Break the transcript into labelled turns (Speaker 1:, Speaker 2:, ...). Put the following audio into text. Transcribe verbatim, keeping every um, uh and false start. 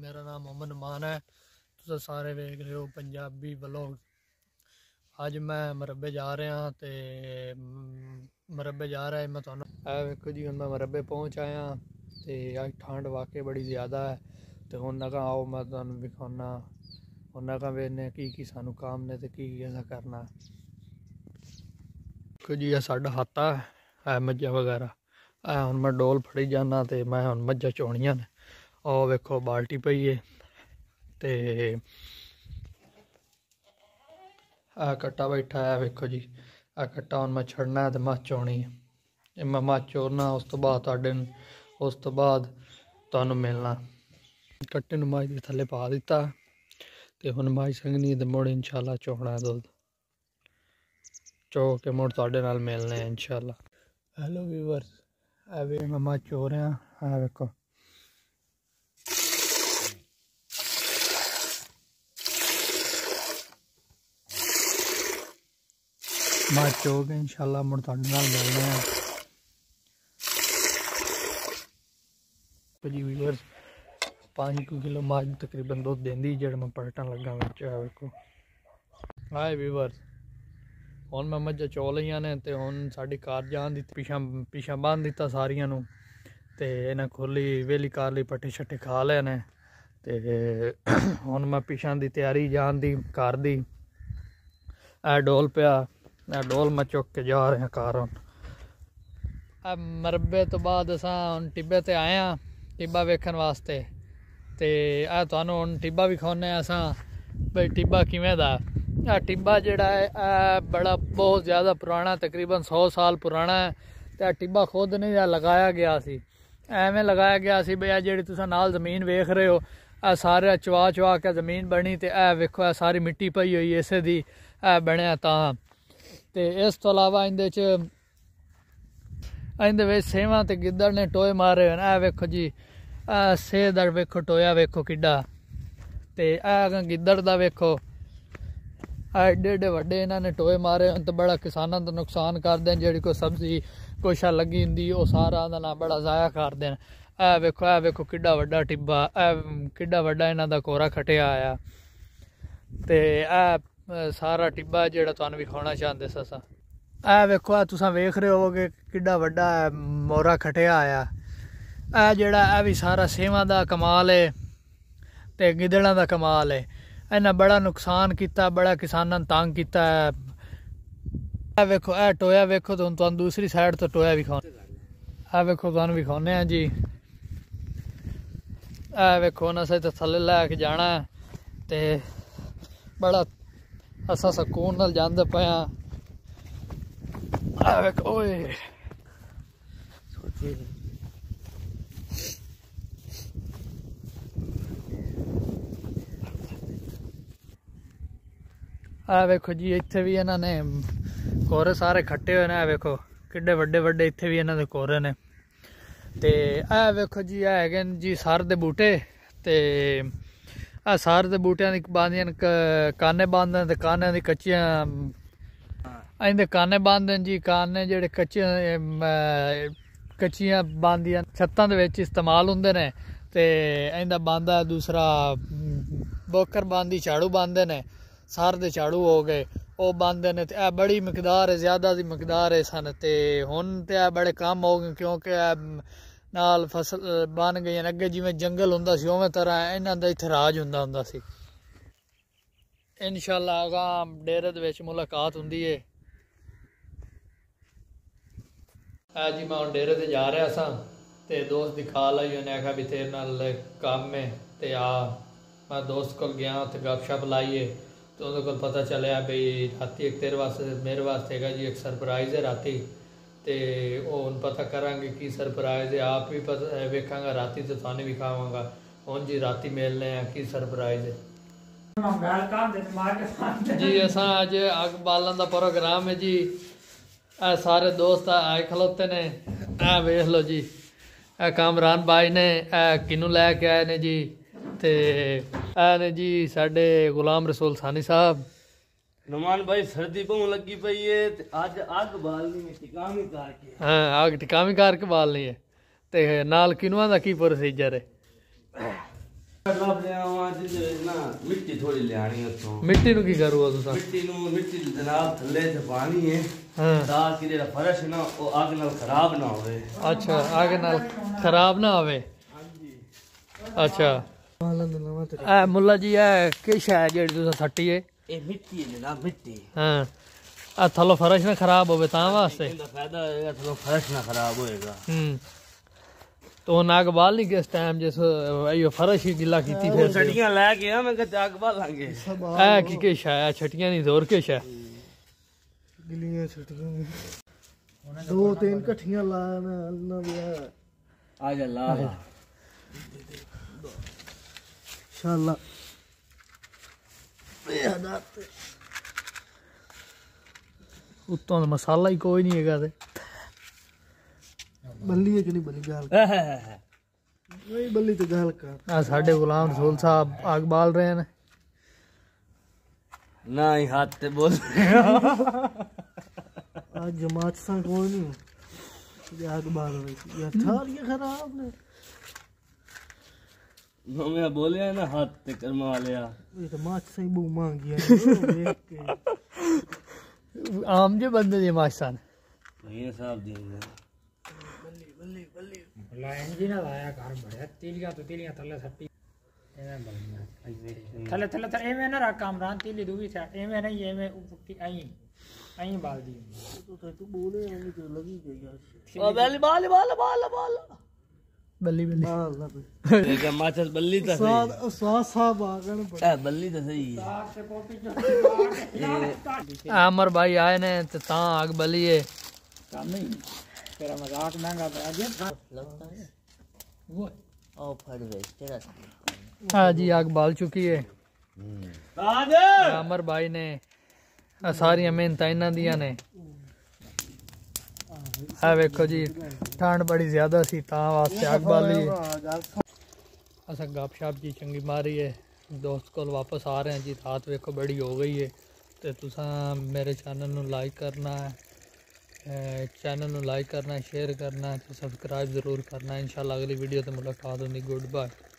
Speaker 1: मेरा नाम मोहम्मद मान है। तुम सारे वेख रहे हो पंजाबी व्लॉग। अज मैं मरबे जा रहा तो मरबे जा रहा है मैं तुहानू वेखो जी हुण मैं मरबे पहुँच आया तो अज ठंड वाकई बड़ी ज़्यादा है। तो हुण नगा आओ मैं तुहानू विखाना हुण नगा वेखने की की सानू काम ने तो की की करना। देखो जी यह साडा हाता है मज्झां वगैरह है। हुण मैं डोल फड़ी जाना तो मैं हुण मज्झां चोणियां ने। और वेखो बाल्टी पई है ते आ कट्टा बैठा है। वेखो जी आ कट्टा हुण मैं छड़ना है तो मझ चोनी है। मैं मझ चोरना उस तो बाद तुहाडे उस तो बाद तुहानू मिलना। कट्टे नूं मझ दे थल्ले पा दिता ते हुण मझ संघनी ते मुड़ इंशाअल्लाह चोना है दुध चो के मुड़ तुहाडे नाल मिलने हैं इंशाअल्लाह। हेलो व्यूअर्स आ वे मैं मझ चो रहा आ वेखो मझ चो के इंशाअल्लाह मुड़ तुहाडे नाल मिलने हैं जी व्यूअर्स। पाँच किलो मझ तकरीबन दुध देंदी जेड़ा मैं पलटन लगा विच आ वेखो। हाय व्यूअर्स हुण मैं मझां चो लईआं ने ते हुण साडी कार जान दी पिछां पिछां बंन दिता सारियां नूं ते इन्हां खोली वेली कार लई पट्टे शट्टे खा ले ने ते हुण मैं पिछां दी तैयारी जान दी कार दी। ए डोल पिया ए डोल मैं चुक के जा रहा कार। हुण मरबे तो बाद असां हुण टिब्बे ते आए हां टिब्बा वेखण वास्ते ते आ तुहानू हुण टिब्बा विखाउने असां बई टिब्बा किवें दा। आ टिब्बा जिहड़ा है आ बड़ा बहुत ज़्यादा पुराना तकरीबन सौ साल पुराना है। तो टिब्बा खुद नहीं लगाया गया सी एवें लगाया गया सी बई आ जिहड़ी तुसां नाल ज़मीन वेख रहे हो आ सारे चवा चवा के ज़मीन बनी ते ए वेखो आ सारी मिट्टी पई हुई इसे दी ए बनिया तां। ते इस तो अलावा इंदे च इंदे विच सेवां ते गिद्दड़ ने टोए मारे ए वेखो जी आ सेह दा वेखो टोया वेखो किड्डा ते आ गिद्दड़ दा वेखो एडे एडे वड्डे इन्होंने टोए मारे तो बड़ा किसानों का नुकसान करते हैं। जी कोई सब्जी कोई शा लगी होंगी वो सारा ना बड़ा ज़ाया करते हैं। ए वेखो ए वेखो किड्डा वड्डा टिब्बा ए किड्डा वड्डा इन्हों का कोरा खटिया आया ते ए सारा टिब्बा जेड़ा तुहानू विखाना चाहते स असां ए वेखो ए तुसां वेख रहे हो कि किड्डा वड्डा मोरा खटिया आया ए जेड़ा ए भी सारा सेवां दा कमाल है ते गिदड़ां दा कमाल है। इन्हें बड़ा नुकसान किया बड़ा किसानों तंग किया है। वेखो ए टोया वेखो तो तुम दूसरी साइड तो टोया विखा ए वेखो तुम विखाने हैं जी ए वेखो ना असें तो थल्ले लैके जाना है ते बड़ा असा सकून नाल जांदे पे हां। ए वेखो ओए आ वेखो जी इत्थे भी इन्होंने कोरे सारे खट्टे हुए ने। वेखो किड्डे वड्डे वड्डे इत्थे भी इन्हों दे कोरे ने ते आ वेखो जी है जी सर दे बूटे ते आ सर दे बूटियां दी बांदियां काने बांधे ते काने दी कच्चियां इंदे काने बांधे जी। काने जेह्ड़े कच्चे कच्चियां बांदियां छत्तां दे विच इस्तेमाल हुंदे ने ते इंदा बांदा दूसरा बोकर बांदी झाड़ू बांधे ने सर दे झाड़ू हो गए वो बांधे ने ते बड़ी मकदार है ज़्यादा दी मकदार है सन ते हुण ते बड़े कम हो गए क्योंकि नाल फसल बन गई। अगे जिवें जंगल हुंदा सी उवें तरह इन्हां दा इत्थे राज हुंदा हुंदा सी। इंशाअल्लाह अगां डेरे दे विच मुलाकात हुंदी है। है जी मैं हुण डेरे ते जा रहा सा ते दोस्त दी कॉल आई उन्हें आख्या भी तेरे नाल काम है ते आ मैं दोस्त को गया उत्थे गपशप लाइए तो उन्हें को पता चलिया बई राती एक तेरे वास्ते मेरे वास्ते है जी एक सरप्राइज़ है राती ते वो हुण पता करांगे की सरप्राइज़ है। आप भी पता वेखांगा राती तो थाने भी खावांगा। हुण जी राती मिलने हैं की सरप्राइज़ है जी। असां अज अग बालन का प्रोग्राम है जी। आ सारे दोस्त आए खलोते ने आ वेख लो जी आ कामरान भाई ने आ किनू लैके आए ने जी ते आ ने जी साडे गुलाम रसूल सानी साहब।
Speaker 2: नुमान भाई सर्दी बहुत लगी पई है आज आग बालनी है टिकामी करके।
Speaker 1: हाँ आग टिकामी करके बालनी है ते नाल किनुआ दा की प्रोसीजर है
Speaker 2: लाभ ले आवा जिंदे ना मिट्टी थोड़ी ले आनी उतो
Speaker 1: मिट्टी नु की करूगा तुसा
Speaker 2: मिट्टी नु मिट्टी जनाब थल्ले से पानी है
Speaker 1: हां
Speaker 2: ताकि जेड़ा फर्श ना वो आग नाल खराब ना होवे।
Speaker 1: अच्छा आग नाल खराब ना होवे।
Speaker 2: हां जी
Speaker 1: अच्छा ए मुल्ला जी ए किश है जेड़ी तुसा सट्टी है
Speaker 2: ए मिट्टी है जनाब मिट्टी।
Speaker 1: हां आ थलो फर्श ना खराब होवे ता वास्ते
Speaker 2: इनका फायदा होएगा थलो फर्श ना खराब होएगा।
Speaker 1: हम्म तो नाग बाल नहीं किस टाइम जिस यो फर्श ही गिला कीती फिर
Speaker 2: छटियां लेके आ मैं कह आग बालांगे
Speaker 1: ए की किश है छटियां नहीं जोर किश है
Speaker 3: गिलियां छटियां दो तीन कठियां लाना अल्लाह दिया
Speaker 2: आ जा ला
Speaker 3: इंशाल्लाह बेहदात
Speaker 1: उत्तों दा मसाला ही कोई नहीं हैगा ते
Speaker 3: बल्ली है कि नहीं बल्ली गाल नहीं बल्ली तो गाल का
Speaker 1: आ साडे गुलाम रसूल साहब आग बाल रहे हैं
Speaker 2: ना ही हाथ ते बोल
Speaker 3: आज जमात सा कोई नहीं ये आग बाल रही थी यार थार ये खराब ने
Speaker 2: मैं बोले ना हाथ ते करवा लिया
Speaker 3: ये तो माच से बू मांग गया देख के
Speaker 1: आम जे बंदे दी माशान
Speaker 2: ये साहब देंगे
Speaker 3: बल्ली बल्ली बल्ली
Speaker 4: लाइन जी ना लाया घर बढ़िया तीलियां तो तीलियां थल्ले सट्टी एवें बलना थल्ले थल्ले थल्ले एवें ना रख कामरान तीली दूवी से एवें नहीं एवें ऊपर आई आई बाल दी
Speaker 3: तो तू बोले हमें तो लगी गई यार
Speaker 2: ओ बल्ली बाल बाल बाल बाल
Speaker 1: बल्ली बल्ली
Speaker 3: बाल ना
Speaker 2: देखा माचस बल्ली तो
Speaker 3: स्वाद
Speaker 2: सही
Speaker 3: स्वाद साहब आगन
Speaker 2: ए बल्ली तो सही
Speaker 4: आग से पोपी जो
Speaker 1: आमर भाई आए ने ते ता आग बली है
Speaker 4: काम नहीं तेरा मजाक महंगा पड़ा जी
Speaker 2: लगता है
Speaker 4: वो
Speaker 2: ओ फट गई तेरा
Speaker 1: हाँ जी आग बाल चुकी है
Speaker 2: आज
Speaker 1: आमर भाई ने आ सारियां मेहनतां इन्हां दियां ने आ वेखो जी ठंड बड़ी ज्यादा सी ता वास्ते आग बाली असा गपशप जी चंगी मारी है दोस्त को वापस आ रहे हैं जी रात वेखो बड़ी हो गई है तो तुसा मेरे चैनल नू लाइक करना है चैनल नू लाइक करना है शेयर करना है तो सब्सक्राइब जरूर करना है इंशाल्लाह अगली वीडियो ते मुलाकात होगी गुड बाय।